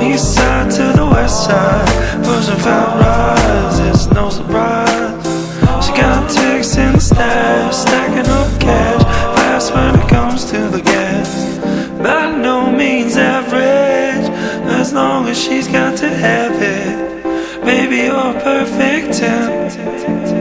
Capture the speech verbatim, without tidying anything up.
east side to the west side, pushing fat rides, it's no surprise. She got ticks in the stash, stacking up cash, fast when it comes to the gas. By no means average, as long as she's got to have it. Baby, you're a perfect ten.